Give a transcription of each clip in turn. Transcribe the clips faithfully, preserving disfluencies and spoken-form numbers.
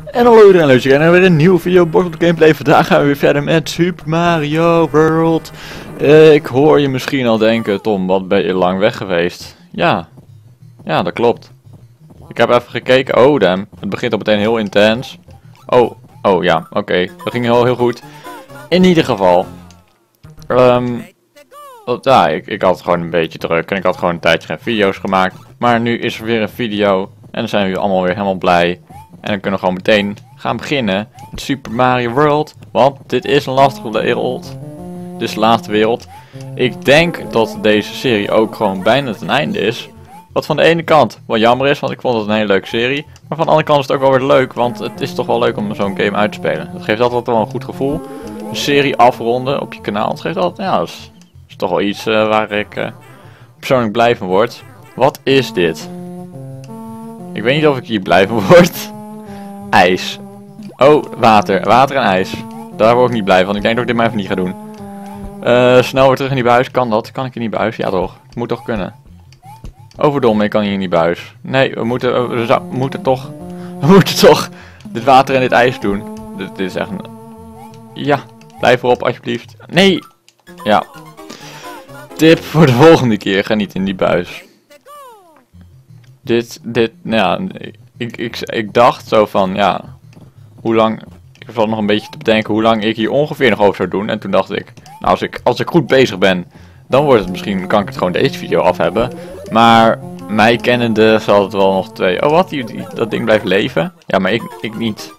En hallo iedereen, leuk en weer een nieuwe video Bortel Gameplay. Vandaag gaan we weer verder met Super Mario World. Uh, ik hoor je misschien al denken, Tom, wat ben je lang weg geweest? Ja, ja dat klopt. Ik heb even gekeken, oh damn, het begint al meteen heel intens. Oh, oh ja, oké, okay. Dat ging heel heel goed. In ieder geval, um, ja, ik, ik had gewoon een beetje druk en ik had gewoon een tijdje geen video's gemaakt. Maar nu is er weer een video en dan zijn we allemaal weer helemaal blij. En dan kunnen we gewoon meteen gaan beginnen met Super Mario World. Want dit is een lastige wereld. Dit is de laatste wereld. Ik denk dat deze serie ook gewoon bijna ten einde is. Wat van de ene kant wel jammer is, want ik vond het een hele leuke serie. Maar van de andere kant is het ook wel weer leuk, want het is toch wel leuk om zo'n game uit te spelen. Dat geeft altijd wel een goed gevoel. Een serie afronden op je kanaal, dat geeft altijd, ja, dat is, is toch wel iets uh, waar ik uh, persoonlijk blij van word. Wat is dit? Ik weet niet of ik hier blij van word. IJs. Oh, water. Water en ijs. Daar word ik niet blij van. Ik denk dat ik dit maar even niet ga doen. Uh, snel weer terug in die buis. Kan dat? Kan ik in die buis? Ja toch. Het moet toch kunnen. Overdomme, ik kan hier in die buis. Nee, we moeten, we, we moeten toch... We moeten toch dit water en dit ijs doen. Dit, dit is echt een... Ja. Blijf erop alsjeblieft. Nee. Ja. Tip voor de volgende keer. Ga niet in die buis. Dit, dit, nou ja... Ik, ik, ik dacht zo van, ja, hoe lang, ik zat nog een beetje te bedenken hoe lang ik hier ongeveer nog over zou doen. En toen dacht ik, nou als ik, als ik goed bezig ben, dan wordt het misschien, kan ik het gewoon deze video af hebben. Maar mij kennende zal het wel nog twee, oh wat, die, die, dat ding blijft leven? Ja, maar ik, ik niet.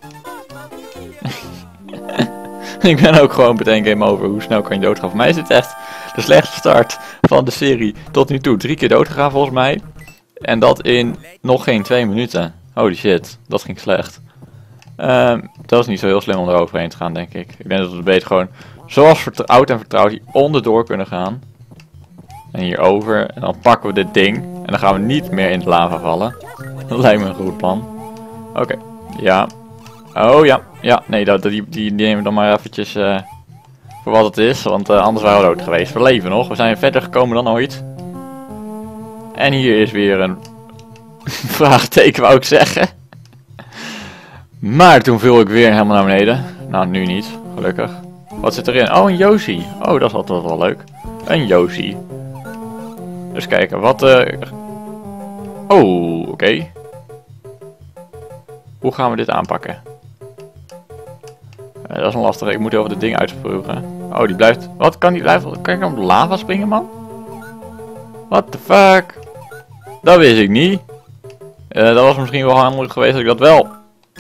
Ik ben ook gewoon meteen game over, hoe snel kan je doodgaan. Voor mij is dit echt de slechtste start van de serie tot nu toe. Drie keer doodgegaan volgens mij. En dat in nog geen twee minuten. Holy shit, dat ging slecht. Um, dat is niet zo heel slim om er overheen te gaan, denk ik. Ik denk dat we beter gewoon, zoals oud en vertrouwd, hier onderdoor kunnen gaan. En hierover. En dan pakken we dit ding. En dan gaan we niet meer in de lava vallen. Dat lijkt me een goed plan. Oké, okay. Ja. Oh ja, ja, nee, dat, die, die, die nemen we dan maar eventjes uh, voor wat het is. Want uh, anders waren we dood geweest. We leven nog, we zijn verder gekomen dan ooit. En hier is weer een vraagteken, wou ik zeggen. Maar toen viel ik weer helemaal naar beneden. Nou, nu niet, gelukkig. Wat zit erin? Oh, een Yoshi. Oh, dat is altijd wel leuk. Een Yoshi. Dus kijken, wat... Uh... Oh, oké. Okay. Hoe gaan we dit aanpakken? Uh, dat is een lastige. Ik moet over dit ding uitspugen. Oh, die blijft... Wat, kan die blijven... Kan ik dan op de lava springen, man? What the fuck? Dat wist ik niet. Uh, dat was misschien wel handig geweest dat ik dat wel.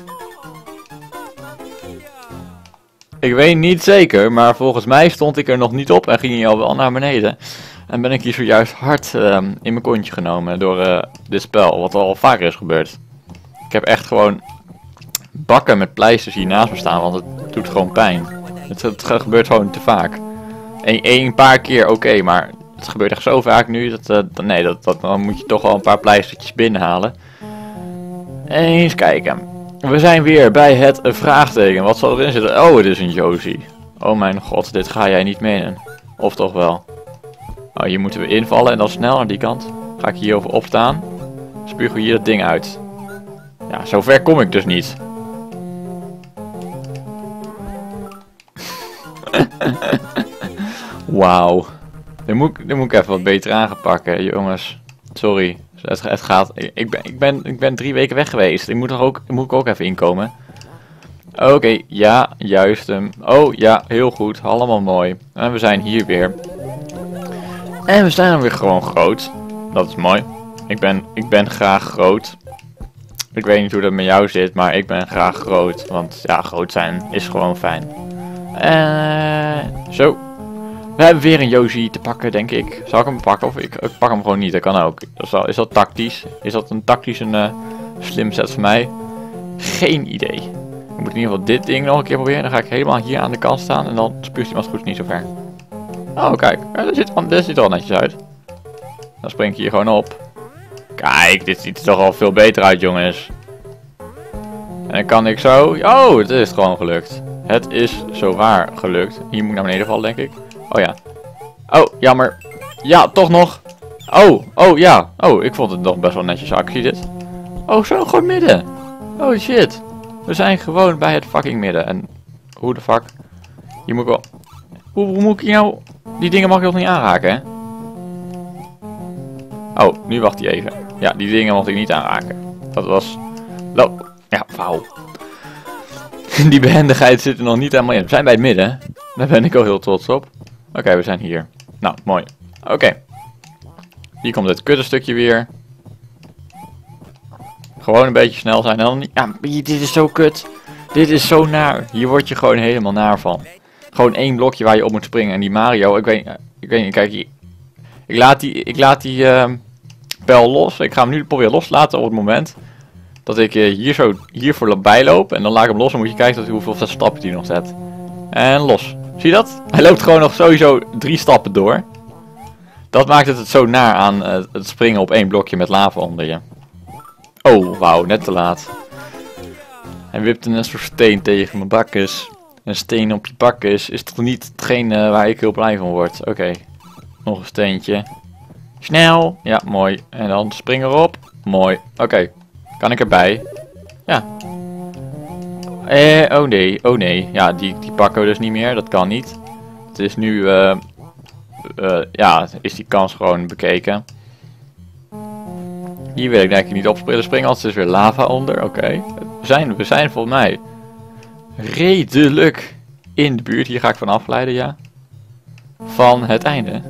Ik weet niet zeker, maar volgens mij stond ik er nog niet op en ging hij al wel naar beneden. En ben ik hier zojuist hard uh, in mijn kontje genomen door uh, dit spel, wat al vaker is gebeurd. Ik heb echt gewoon bakken met pleisters hier naast me staan, want het doet gewoon pijn. Het, het gebeurt gewoon te vaak. Een, een paar keer oké, okay, maar... Het gebeurt echt zo vaak nu, dat, uh, nee, dat, dat, dan moet je toch wel een paar pleistertjes binnenhalen. Eens kijken. We zijn weer bij het vraagteken. Wat zal erin zitten? Oh, het is een Yoshi. Oh mijn god, dit ga jij niet menen. Of toch wel? Oh, hier moeten we invallen en dan snel naar die kant. Ga ik hier over opstaan. Spuug hier dat ding uit. Ja, zover kom ik dus niet. Wauw. Dit moet, dit moet ik even wat beter aangepakken, jongens. Sorry. Het, het gaat. Ik ben, ik, ben, ik ben drie weken weg geweest. Ik moet er ook, moet ik ook even inkomen. Oké, okay, ja, juist hem. Oh ja, heel goed. Allemaal mooi. En we zijn hier weer. En we zijn dan weer gewoon groot. Dat is mooi. Ik ben, ik ben graag groot. Ik weet niet hoe dat met jou zit, maar ik ben graag groot. Want ja, groot zijn is gewoon fijn. En zo. We hebben weer een Yoshi te pakken, denk ik. Zal ik hem pakken of ik, ik pak hem gewoon niet? Dat kan ook. Is dat, is dat tactisch? Is dat een tactisch een uh, slim set van mij? Geen idee. Ik moet in ieder geval dit ding nog een keer proberen. Dan ga ik helemaal hier aan de kant staan en dan spuugt hij maar goed niet zo ver. Oh, kijk. Ja, dat ziet, dat ziet er al netjes uit. Dan spring ik hier gewoon op. Kijk, dit ziet er toch al veel beter uit, jongens. En dan kan ik zo... Oh, het is gewoon gelukt. Het is zowaar gelukt. Hier moet ik naar beneden vallen, denk ik. Oh ja. Oh, jammer. Ja, toch nog. Oh, oh ja. Oh, ik vond het nog best wel netjes actie dit. Oh, zo, gewoon midden. Oh shit. We zijn gewoon bij het fucking midden. En hoe de fuck? Hier moet ik wel... Hoe, hoe moet ik nou... Die dingen mag ik nog niet aanraken, hè? Oh, nu wacht hij even. Ja, die dingen mocht ik niet aanraken. Dat was... Loop. Ja, wauw. Die behendigheid zit er nog niet helemaal in. We zijn bij het midden. Daar ben ik al heel trots op. Oké, okay, we zijn hier. Nou, mooi. Oké. Okay. Hier komt het kuttenstukje weer. Gewoon een beetje snel zijn. En dan niet... Ja, dit is zo kut. Dit is zo naar. Hier word je gewoon helemaal naar van. Gewoon één blokje waar je op moet springen. En die Mario, ik weet, ik weet niet, kijk hier. Ik laat die, ik laat die uh, pijl los. Ik ga hem nu proberen loslaten op het moment dat ik uh, hier zo hier voorbij loop. En dan laat ik hem los. Dan moet je kijken tot hoeveel stappen hij nog zet. En los. Zie je dat? Hij loopt gewoon nog sowieso drie stappen door. Dat maakt het, het zo naar aan uh, het springen op één blokje met lava onder je. Oh, wauw, net te laat. Hij wipte een soort steen tegen mijn bakkes. Een steen op je bakkes is toch niet hetgeen waar ik heel blij van word. Oké, okay. Nog een steentje. Snel. Ja, mooi. En dan spring erop. Mooi. Oké, okay. Kan ik erbij? Ja. Eh, oh nee, oh nee. Ja, die, die pakken we dus niet meer. Dat kan niet. Het is nu, uh, uh, ja, is die kans gewoon bekeken. Hier wil ik denk ik niet op springen, springen want er is weer lava onder. Oké, okay. we, zijn, we zijn volgens mij redelijk in de buurt. Hier ga ik van afleiden, ja. Van het einde.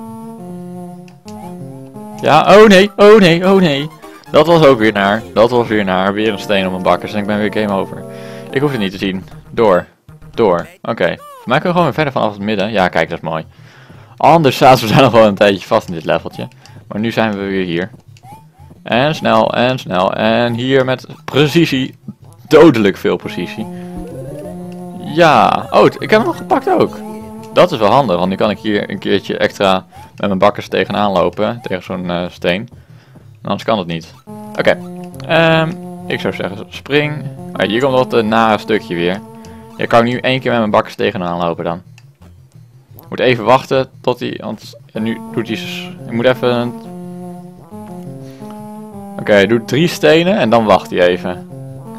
Ja, oh nee, oh nee, oh nee. Dat was ook weer naar. Dat was weer naar. Weer een steen op mijn bakkers en ik ben weer game over. Ik hoef het niet te zien. Door. Door. Oké. Okay. Voor mij kunnen we gewoon weer verder vanaf het midden. Ja, kijk, dat is mooi. Anders zaten we zijn nog wel een tijdje vast in dit leveltje. Maar nu zijn we weer hier. En snel, en snel. En hier met precisie. Dodelijk veel precisie. Ja. Oh, ik heb hem nog gepakt ook. Dat is wel handig, want nu kan ik hier een keertje extra met mijn bakkers tegenaan lopen. Tegen zo'n uh, steen. Anders kan het niet. Oké. Okay. Um, ik zou zeggen, spring. Oh, hier komt wat een nare stukje weer. Hier kan ik nu één keer met mijn bakkers tegenaan lopen dan. Ik moet even wachten tot hij... Want ja, nu doet hij... Ik moet even... Oké, okay, hij doet drie stenen en dan wacht hij even.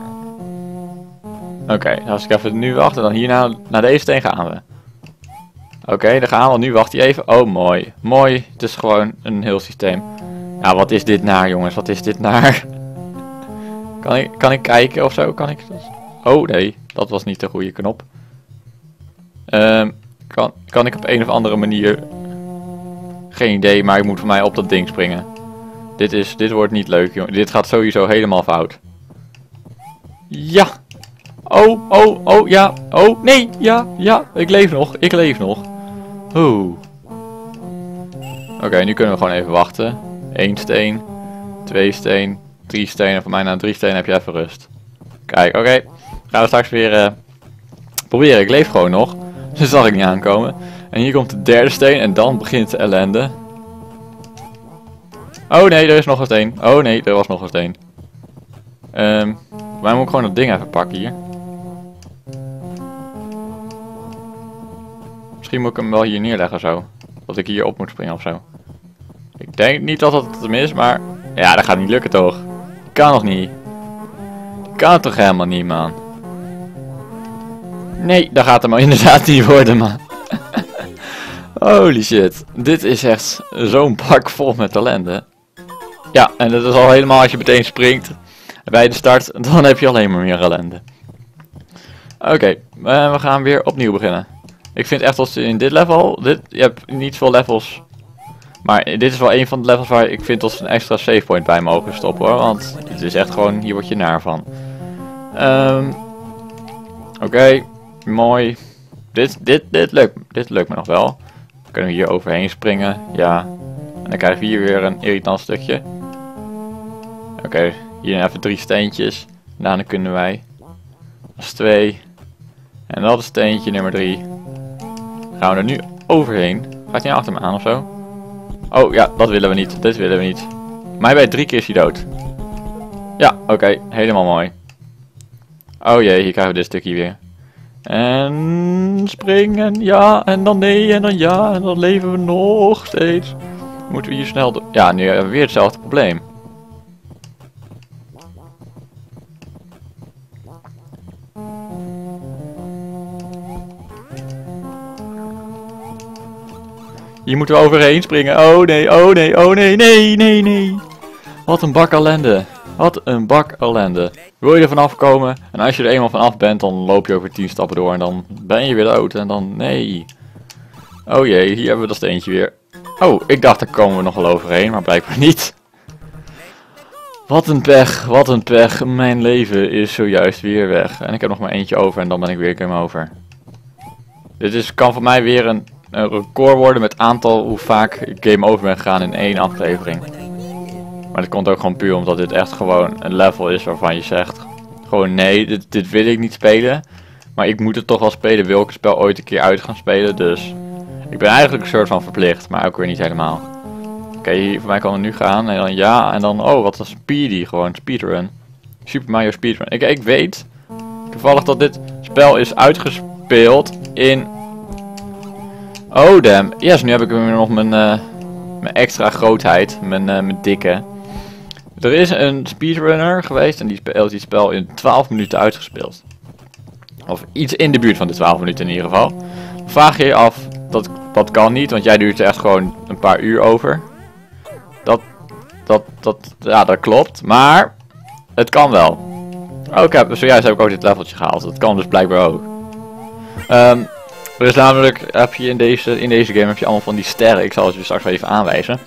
Oké, okay, als ik even nu wacht en dan hierna naar deze steen gaan we. Oké, okay, dan gaan we, want nu wacht hij even. Oh, mooi. Mooi. Het is gewoon een heel systeem. Ja, wat is dit naar, jongens? Wat is dit naar? Kan ik, kan ik kijken of zo? Kan ik... Oh, nee. Dat was niet de goede knop. Um, kan, kan ik op een of andere manier... Geen idee, maar ik moet voor mij op dat ding springen. Dit is... Dit wordt niet leuk, jongen. Dit gaat sowieso helemaal fout. Ja! Oh, oh, oh, ja. Oh, nee, ja, ja. Ik leef nog. Ik leef nog. Oeh. Oké, okay, nu kunnen we gewoon even wachten. Eén steen. Twee steen. Drie stenen. Voor mij na drie stenen heb je even rust. Kijk, oké. Okay. Gaan we straks weer uh, proberen. Ik leef gewoon nog. Dus zag ik niet aankomen. En hier komt de derde steen. En dan begint de ellende. Oh nee, er is nog een steen. Oh nee, er was nog een steen. Um, maar moet ik gewoon dat ding even pakken hier. Misschien moet ik hem wel hier neerleggen zo. Dat ik hier op moet springen of zo. Ik denk niet dat dat hem is, maar... Ja, dat gaat niet lukken toch? Kan nog niet. Kan toch helemaal niet, man. Nee, dat gaat hem inderdaad niet worden, man. Holy shit. Dit is echt zo'n bak vol met ellende. Ja, en dat is al helemaal als je meteen springt. Bij de start, dan heb je alleen maar meer ellende. Oké, okay, uh, we gaan weer opnieuw beginnen. Ik vind echt dat in dit level, dit, je hebt niet veel levels, maar dit is wel een van de levels waar ik vind dat ze een extra save point bij mogen stoppen hoor, want het is echt gewoon, hier word je naar van. Um, Oké, okay, mooi. Dit, dit, dit, lukt, dit lukt me nog wel. Dan kunnen we hier overheen springen, ja. En dan krijgen we hier weer een irritant stukje. Oké, okay, hier even drie steentjes. Daarna kunnen wij. Dat is twee. En dat is steentje nummer drie. Gaan we er nu overheen. Gaat hij achter me aan of zo? Oh ja, dat willen we niet. Dit willen we niet. Maar bij drie keer is hij dood. Ja, oké. Okay, helemaal mooi. Oh jee, hier krijgen we dit stukje weer. En springen, ja, en dan nee, en dan ja, en dan leven we nog steeds. Moeten we hier snel door. Ja, nu hebben we weer hetzelfde probleem. Hier moeten we overheen springen. Oh nee, oh nee, oh nee, nee, nee, nee. Wat een bak ellende. Wat een bak ellende. Wil je er vanaf komen? En als je er eenmaal vanaf bent, dan loop je over tien stappen door. En dan ben je weer dood. En dan, nee. Oh jee, hier hebben we dat steentje weer. Oh, ik dacht daar komen we nog wel overheen, maar blijkbaar niet. Wat een pech, wat een pech. Mijn leven is zojuist weer weg. En ik heb nog maar eentje over en dan ben ik weer game over. Dit is, kan voor mij weer een, een record worden met aantal hoe vaak ik game over ben gegaan in één aflevering. Maar dat komt ook gewoon puur omdat dit echt gewoon een level is waarvan je zegt... Gewoon nee, dit, dit wil ik niet spelen. Maar ik moet het toch wel spelen, wil ik het spel ooit een keer uit gaan spelen. Dus ik ben eigenlijk een soort van verplicht, maar ook weer niet helemaal. Oké, okay, voor mij kan het nu gaan. En dan ja, en dan oh, wat een speedy, gewoon speedrun. Super Mario speedrun. Ik, ik weet toevallig dat dit spel is uitgespeeld in... Oh damn, yes, nu heb ik weer nog mijn, uh, mijn extra grootheid, mijn, uh, mijn dikke. Er is een speedrunner geweest en die speelt die spel in twaalf minuten uitgespeeld. Of iets in de buurt van de twaalf minuten in ieder geval. Vraag je je af, dat, dat kan niet, want jij duurt er echt gewoon een paar uur over. Dat, dat, dat, ja, dat klopt, maar het kan wel. Oh, ik heb, zojuist heb ik ook dit leveltje gehaald, dat kan dus blijkbaar ook. Um, er is namelijk, heb je in deze, in deze game heb je allemaal van die sterren, ik zal het je straks wel even aanwijzen.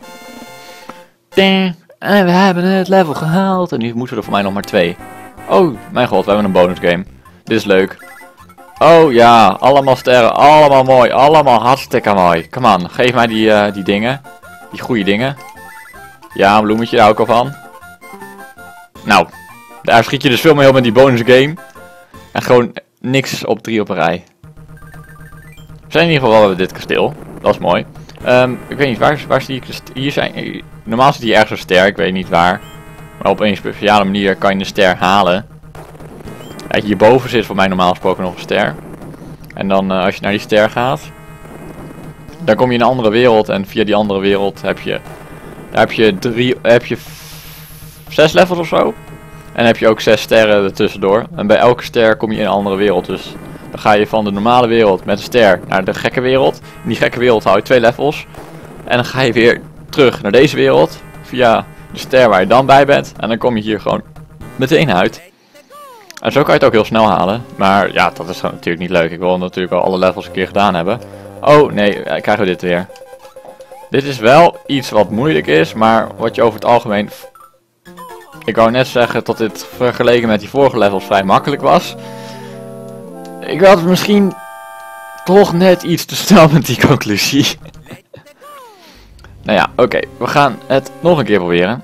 Ding. En we hebben het level gehaald. En nu moeten we er voor mij nog maar twee. Oh, mijn god, we hebben een bonus game. Dit is leuk. Oh ja, allemaal sterren. Allemaal mooi. Allemaal hartstikke mooi. Come on, geef mij die, uh, die dingen. Die goede dingen. Ja, een bloemetje, daar hou ik al van. Nou, daar schiet je dus veel meer op met die bonus game. En gewoon niks op drie op een rij. We zijn in ieder geval wel bij dit kasteel. Dat is mooi. Um, ik weet niet, waar, waar zie ik de ster? Hier zijn... Normaal zit hier ergens een ster, ik weet niet waar. Maar op een speciale manier kan je een ster halen. Ja, hierboven zit voor mij normaal gesproken nog een ster. En dan uh, als je naar die ster gaat, dan kom je in een andere wereld. En via die andere wereld heb je, daar heb je, drie, heb je zes levels of zo. En heb je ook zes sterren ertussendoor. En bij elke ster kom je in een andere wereld. Dus dan ga je van de normale wereld met een ster naar de gekke wereld. In die gekke wereld hou je twee levels. En dan ga je weer terug naar deze wereld. Via de ster waar je dan bij bent. En dan kom je hier gewoon meteen uit. En zo kan je het ook heel snel halen. Maar ja, dat is natuurlijk niet leuk. Ik wil natuurlijk al alle levels een keer gedaan hebben. Oh nee, krijgen we dit weer. Dit is wel iets wat moeilijk is. Maar wat je over het algemeen... Ik wou net zeggen dat dit vergeleken met die vorige levels vrij makkelijk was. Ik had misschien toch net iets te snel met die conclusie. Nou ja, oké. Okay. We gaan het nog een keer proberen.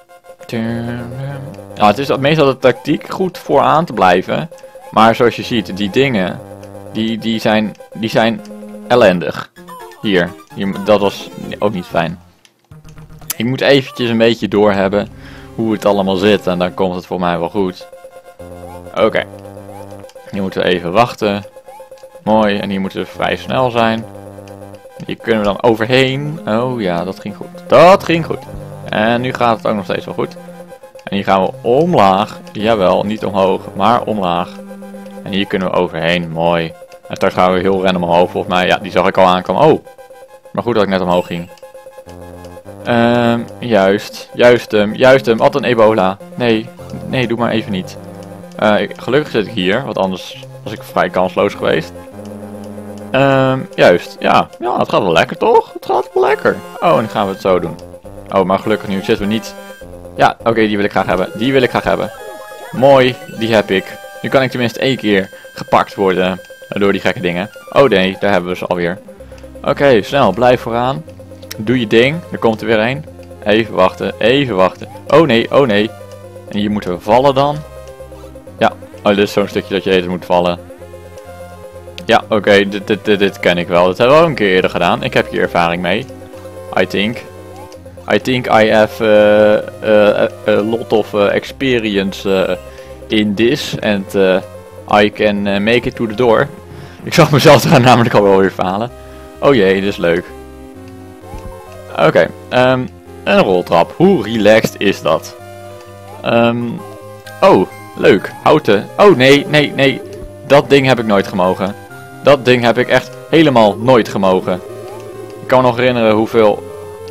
Nou, het is meestal de tactiek goed vooraan te blijven. Maar zoals je ziet, die dingen, die, die, zijn, die zijn ellendig. Hier, hier, dat was ook niet fijn. Ik moet eventjes een beetje doorhebben hoe het allemaal zit en dan komt het voor mij wel goed. Oké. Okay. Hier moeten we even wachten. Mooi, en hier moeten we vrij snel zijn. Hier kunnen we dan overheen. Oh ja, dat ging goed. Dat ging goed. En nu gaat het ook nog steeds wel goed. En hier gaan we omlaag. Jawel, niet omhoog, maar omlaag. En hier kunnen we overheen. Mooi. En straks gaan we heel random omhoog. Volgens mij, ja, die zag ik al aankomen. Oh, maar goed dat ik net omhoog ging. Um, juist. Juist hem. Juist hem. Wat een ebola. Nee. Nee, doe maar even niet. Uh, ik, gelukkig zit ik hier. Want anders was ik vrij kansloos geweest. Um, juist. Ja. Ja, het gaat wel lekker toch? Het gaat wel lekker. Oh, en dan gaan we het zo doen. Oh, maar gelukkig nu zitten we niet... Ja, oké, okay, die wil ik graag hebben. Die wil ik graag hebben. Mooi, die heb ik. Nu kan ik tenminste één keer gepakt worden door die gekke dingen. Oh nee, daar hebben we ze alweer. Oké, okay, snel, blijf vooraan. Doe je ding, er komt er weer een. Even wachten, even wachten. Oh nee, oh nee. En hier moeten we vallen dan. Ja, oh, dit is zo'n stukje dat je even moet vallen. Ja, oké, okay, dit, dit, dit, dit ken ik wel. Dat hebben we al een keer eerder gedaan. Ik heb hier ervaring mee. I think. I think I have uh, uh, a lot of uh, experience uh, in this. And uh, I can uh, make it to the door. Ik zag mezelf er namelijk al wel weer falen. Oh jee, dit is leuk. Oké, okay, um, een roltrap. Hoe relaxed is dat? Um, oh, leuk. Houten. Oh nee, nee, nee. Dat ding heb ik nooit gemogen. Dat ding heb ik echt helemaal nooit gemogen. Ik kan me nog herinneren hoeveel...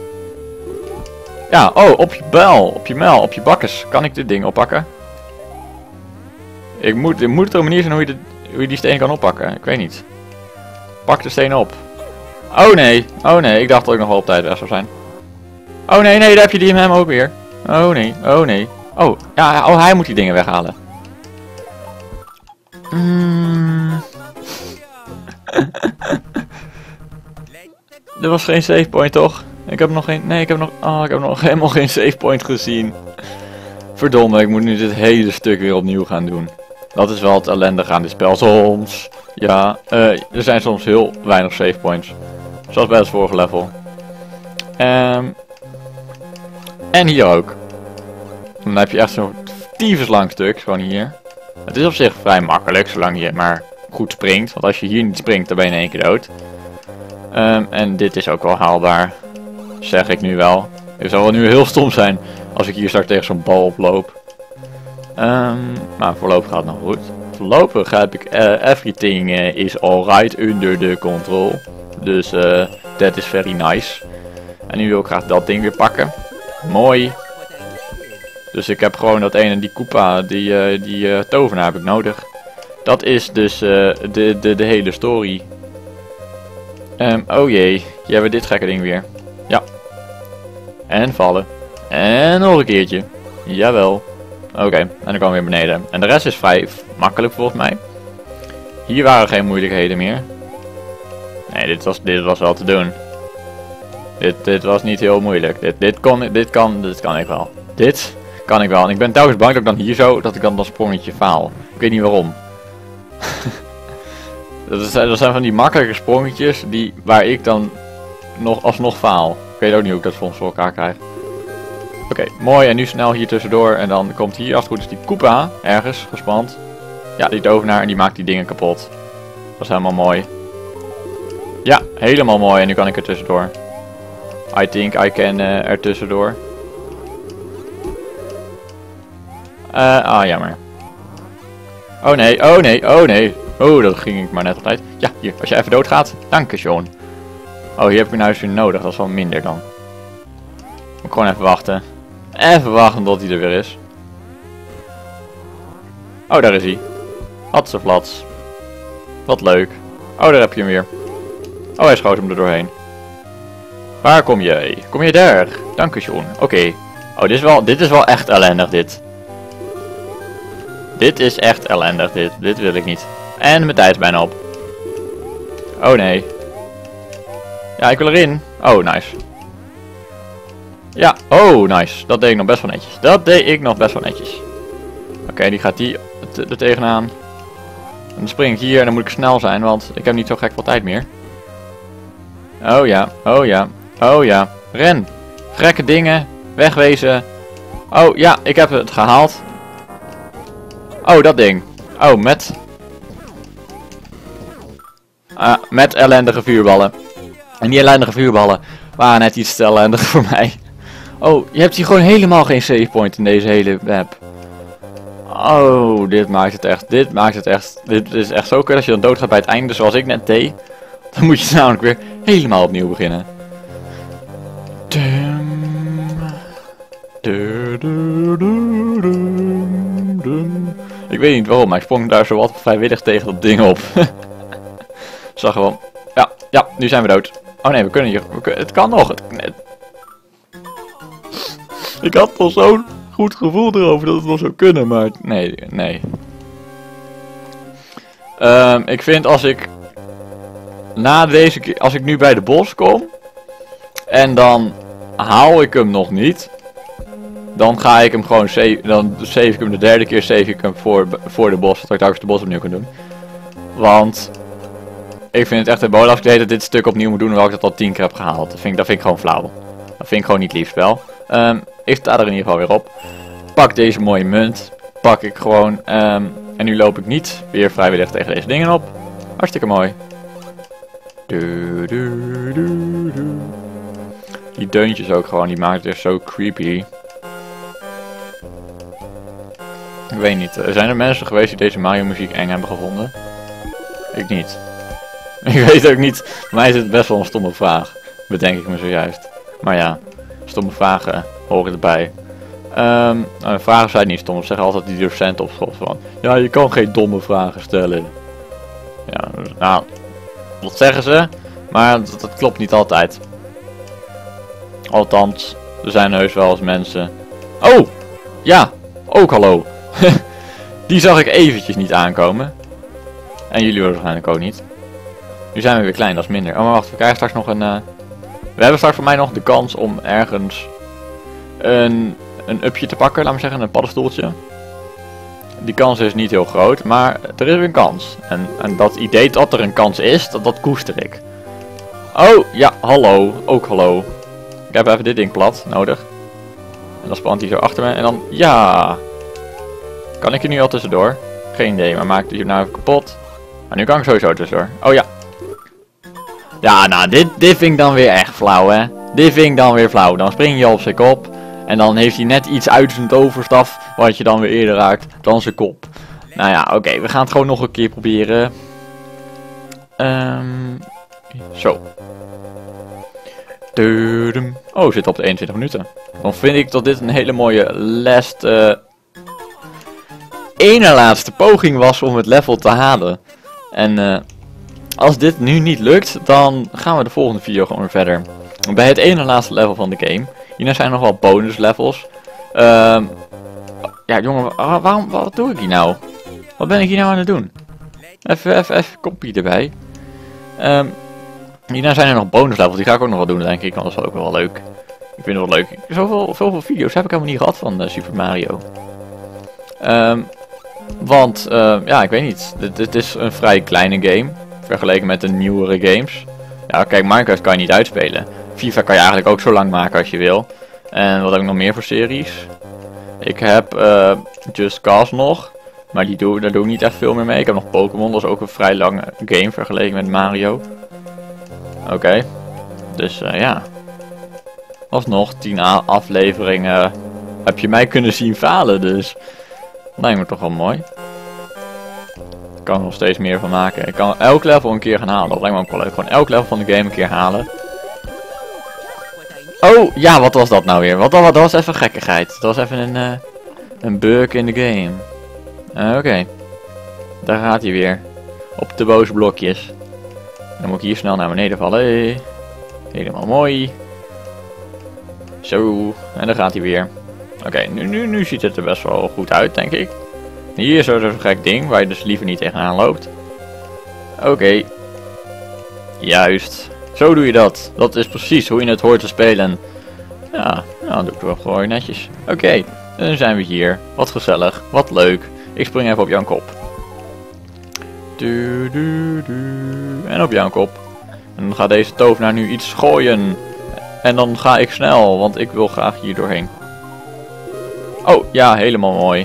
Ja, oh, op je bel, op je mel, op je bakkes. Kan ik dit ding oppakken? Ik moet, er moet er een manier zijn hoe je, de, hoe je die steen kan oppakken. Ik weet niet. Pak de steen op. Oh nee, oh nee, ik dacht dat ik nog wel op tijd weg zou zijn. Oh nee, nee, daar heb je die hem ook weer. Oh nee, oh nee. Oh, ja, oh, hij moet die dingen weghalen. Mm. Er was geen save point toch? Ik heb nog geen, nee, ik heb nog, oh, ik heb nog helemaal geen save point gezien. Verdomme, ik moet nu dit hele stuk weer opnieuw gaan doen. Dat is wel het ellendige aan dit spel. Soms, ja, uh, er zijn soms heel weinig save points. Zoals bij het vorige level. Um, en hier ook. Dan heb je echt zo'n tyfus lang stuk, gewoon hier. Het is op zich vrij makkelijk, zolang je maar goed springt. Want als je hier niet springt, dan ben je in één keer dood. Um, en dit is ook wel haalbaar. Zeg ik nu wel. Het zou wel nu heel stom zijn als ik hier straks tegen zo'n bal oploop. Um, maar voorlopig gaat het nog goed. Voorlopig heb ik uh, everything uh, is alright under the control. Dus uh, that is very nice. En nu wil ik graag dat ding weer pakken. Mooi. Dus ik heb gewoon dat ene, die Koopa, die, uh, die uh, tovenaar heb ik nodig. Dat is dus uh, de, de, de hele story. Um, oh jee, je hebt dit gekke ding weer. Ja. En vallen. En nog een keertje. Jawel. Oké, okay. En dan komen we weer beneden. En de rest is vrij makkelijk volgens mij. Hier waren geen moeilijkheden meer. Nee, dit was, dit was wel te doen. Dit, dit was niet heel moeilijk. Dit, dit, kon, dit, kan, dit kan ik wel. Dit kan ik wel. En ik ben telkens bang dat ik dan hier zo, dat ik dan dat sprongetje faal. Ik weet niet waarom. dat, zijn, dat zijn van die makkelijke sprongetjes die, waar ik dan nog, alsnog faal. Ik weet ook niet hoe ik dat soms voor elkaar krijg. Oké, okay, mooi. En nu snel hier tussendoor. En dan komt hier als het goed is die Koopa ergens gespand. Ja, die tovenaar. En die maakt die dingen kapot. Dat is helemaal mooi. Ja, helemaal mooi. En nu kan ik er tussendoor. I think I can uh, er tussendoor. Uh, ah, jammer. Oh nee, oh nee, oh nee. Oh, dat ging ik maar net altijd. Ja, hier. Als je even doodgaat. Dank je, Sean. Oh, hier heb ik nou eens weer nodig. Dat is wel minder dan. Moet ik gewoon even wachten. Even wachten tot hij er weer is. Oh, daar is hij. Hatseflats. Wat leuk. Oh, daar heb je hem weer. Oh, hij schoot hem er doorheen. Waar kom je? Kom je daar? Dank u, Sean. Oké. Okay. Oh, dit is, wel, dit is wel echt ellendig, dit. Dit is echt ellendig, dit. Dit wil ik niet. En mijn tijd is bijna op. Oh, nee. Ja, ik wil erin. Oh, nice. Ja, oh, nice. Dat deed ik nog best wel netjes. Dat deed ik nog best wel netjes. Oké, okay, die gaat die er tegenaan. En dan spring ik hier en dan moet ik snel zijn, want ik heb niet zo gek veel tijd meer. Oh ja, oh ja, oh ja. Ren. Gekke dingen. Wegwezen. Oh ja, ik heb het gehaald. Oh, dat ding. Oh, met... Uh, met ellendige vuurballen. En die ellendige vuurballen waren net iets te ellendig voor mij. Oh, je hebt hier gewoon helemaal geen save point in deze hele map. Oh, dit maakt het echt, dit maakt het echt, dit is echt zo kut als je dan doodgaat bij het einde zoals ik net deed. Dan moet je namelijk weer helemaal opnieuw beginnen. Ik weet niet waarom, maar ik sprong daar zo wat vrijwillig tegen dat ding op. Zag gewoon. Ja, ja, nu zijn we dood. Oh nee, we kunnen hier, we kunnen, het kan nog. Het, het, ik had al zo'n goed gevoel erover dat het wel zou kunnen, maar nee, nee. Um, ik vind als ik na deze keer, als ik nu bij de bos kom en dan haal ik hem nog niet, dan ga ik hem gewoon save, dan save ik hem de derde keer save ik hem voor, voor de bos, zodat ik telkens de bos opnieuw kan doen. Want ik vind het echt een boel als ik weet dat dit stuk opnieuw moet doen, terwijl ik dat al tien keer heb gehaald. Dat vind ik, dat vind ik gewoon flauw. Dat vind ik gewoon niet lief spel. Um, ik sta er in ieder geval weer op. Pak deze mooie munt. Pak ik gewoon. Um, en nu loop ik niet weer vrijwillig tegen deze dingen op. Hartstikke mooi. Du, du, du, du. Die deuntjes ook gewoon, die maakt het echt zo creepy. Ik weet niet, zijn er mensen geweest die deze Mario muziek eng hebben gevonden? Ik niet. Ik weet ook niet, voor mij is het best wel een stomme vraag. Bedenk ik me zojuist. Maar ja, stomme vragen horen erbij. Um, nou, vragen zijn niet stom. Ze zeggen altijd die docenten op school van... Ja, je kan geen domme vragen stellen. Ja, nou... Dat zeggen ze. Maar dat, dat klopt niet altijd. Althans, er zijn heus wel eens mensen... Oh! Ja! Ook hallo! Die zag ik eventjes niet aankomen. En jullie waarschijnlijk ook niet. Nu zijn we weer klein, dat is minder. Oh, maar wacht, we krijgen straks nog een... Uh... We hebben straks voor mij nog de kans om ergens... Een, een upje te pakken, laat maar zeggen, een paddenstoeltje. Die kans is niet heel groot, maar er is een kans. En, en dat idee dat er een kans is, dat, dat koester ik. Oh, ja, hallo. Ook hallo. Ik heb even dit ding plat nodig. En dan spant hij zo achter me. En dan, ja. Kan ik er nu al tussendoor? Geen idee, maar maak die nou even kapot. Maar nu kan ik sowieso tussendoor. Oh ja. Ja, nou, dit, dit vind ik dan weer echt flauw, hè. Dit vind ik dan weer flauw. Dan spring je op zijn kop. En dan heeft hij net iets uit zijn toverstaf. Wat je dan weer eerder raakt dan zijn kop. Nou ja, oké. Okay, we gaan het gewoon nog een keer proberen. Um, zo. Oh, we zitten op de eenentwintig minuten. Dan vind ik dat dit een hele mooie last... Uh, ene laatste poging was om het level te halen. En uh, als dit nu niet lukt, dan gaan we de volgende video gewoon weer verder. Bij het ene laatste level van de game. Hierna zijn nog wel bonus levels. Uh, ja, jongen, waarom, wat doe ik hier nou? Wat ben ik hier nou aan het doen? Even, even, even kopie erbij. Um, hierna zijn er nog bonus levels, die ga ik ook nog wel doen, denk ik, want dat is ook wel leuk. Ik vind het wel leuk. Zoveel, zoveel video's heb ik helemaal niet gehad van uh, Super Mario. Um, want, uh, ja, ik weet niet. Dit, dit is een vrij kleine game, vergeleken met de nieuwere games. Ja, kijk, Minecraft kan je niet uitspelen. FIFA kan je eigenlijk ook zo lang maken als je wil. En wat heb ik nog meer voor series? Ik heb uh, Just Cause nog. Maar die doe, daar doe ik niet echt veel meer mee. Ik heb nog Pokémon, dat is ook een vrij lange game vergeleken met Mario. Oké. Okay. Dus uh, ja. Alsnog tien afleveringen heb je mij kunnen zien falen, dus... Dat lijkt me toch wel mooi. Ik kan er nog steeds meer van maken. Ik kan elk level een keer gaan halen. Dat lijkt me ook wel leuk. Gewoon elk level van de game een keer halen. Oh, ja, wat was dat nou weer? Wat, wat, dat was even gekkigheid. Dat was even een, uh, een bug in de game. Uh, Oké. Okay. Daar gaat hij weer. Op de boze blokjes. Dan moet ik hier snel naar beneden vallen. Hey. Helemaal mooi. Zo. En daar gaat hij weer. Oké, okay, nu, nu, nu ziet het er best wel goed uit, denk ik. Hier is zo'n gek ding waar je dus liever niet tegenaan loopt. Oké. Okay. Juist. Zo doe je dat. Dat is precies hoe je het hoort te spelen. Ja, nou, dan doe ik het wel gewoon netjes. Oké, okay, dan zijn we hier. Wat gezellig, wat leuk. Ik spring even op jouw kop. Du, du, du. En op jouw kop. En dan gaat deze tovenaar nu iets gooien. En dan ga ik snel, want ik wil graag hier doorheen. Oh, ja, helemaal mooi.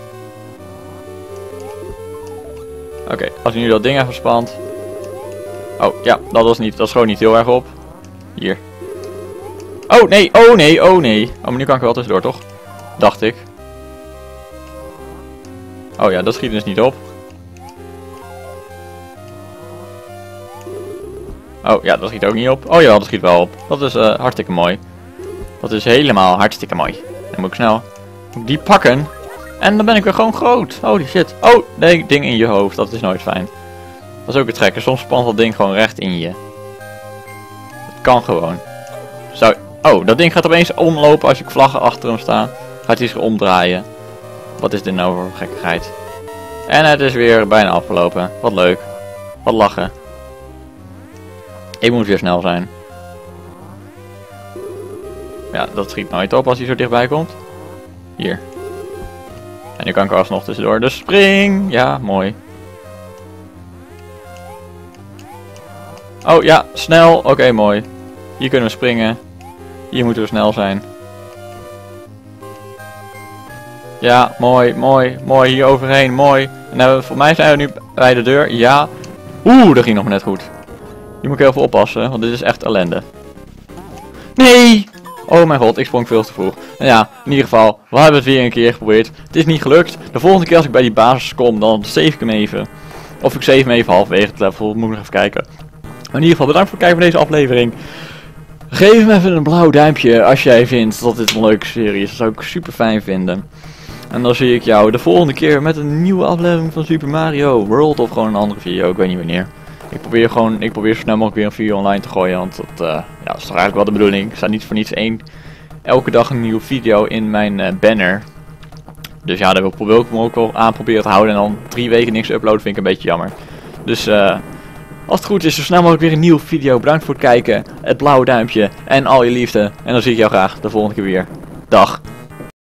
Oké, okay, als je nu dat ding even spant. Oh, ja, dat was niet, dat is gewoon niet heel erg op. Hier. Oh, nee, oh nee, oh nee. Oh, maar nu kan ik er wel tussendoor, toch? Dacht ik. Oh ja, dat schiet dus niet op. Oh ja, dat schiet ook niet op. Oh ja, dat schiet wel op. Dat is uh, hartstikke mooi. Dat is helemaal hartstikke mooi. Dan moet ik snel die pakken. En dan ben ik weer gewoon groot. Holy shit. Oh, nee, ding in je hoofd. Dat is nooit fijn. Dat is ook het trekken. Soms spant dat ding gewoon recht in je. Dat kan gewoon. Zo. Oh, dat ding gaat opeens omlopen als ik vlaggen achter hem sta. Gaat hij zich omdraaien. Wat is dit nou voor gekkigheid? En het is weer bijna afgelopen. Wat leuk. Wat lachen. Ik moet weer snel zijn. Ja, dat schiet nooit op als hij zo dichtbij komt. Hier. En nu kan ik er alsnog tussendoor. Dus spring! Ja, mooi. Oh ja, snel. Oké, okay, mooi. Hier kunnen we springen. Hier moeten we snel zijn. Ja, mooi, mooi, mooi. Hier overheen, mooi. En nou, voor mij zijn we nu bij de deur. Ja. Oeh, dat ging nog net goed. Hier moet ik heel veel oppassen, want dit is echt ellende. Nee! Oh mijn god, ik sprong veel te vroeg. Nou ja, in ieder geval, we hebben het weer een keer geprobeerd. Het is niet gelukt. De volgende keer als ik bij die basis kom, dan save ik hem even. Of ik save hem even halverwege het level, moet ik nog even kijken. Maar in ieder geval, bedankt voor het kijken van deze aflevering. Geef me even een blauw duimpje als jij vindt dat dit een leuke serie is. Dat zou ik super fijn vinden. En dan zie ik jou de volgende keer met een nieuwe aflevering van Super Mario World. Of gewoon een andere video, ik weet niet wanneer. Ik probeer gewoon, ik probeer zo snel mogelijk weer een video online te gooien. Want dat, uh, ja, dat is toch eigenlijk wel de bedoeling. Ik sta niet voor niets één, elke dag een nieuwe video in mijn uh, banner. Dus ja, daar wil ik me ook wel aan proberen te houden. En dan drie weken niks uploaden vind ik een beetje jammer. Dus uh, als het goed is, zo snel mogelijk weer een nieuwe video. Bedankt voor het kijken, het blauwe duimpje en al je liefde. En dan zie ik jou graag de volgende keer weer. Dag.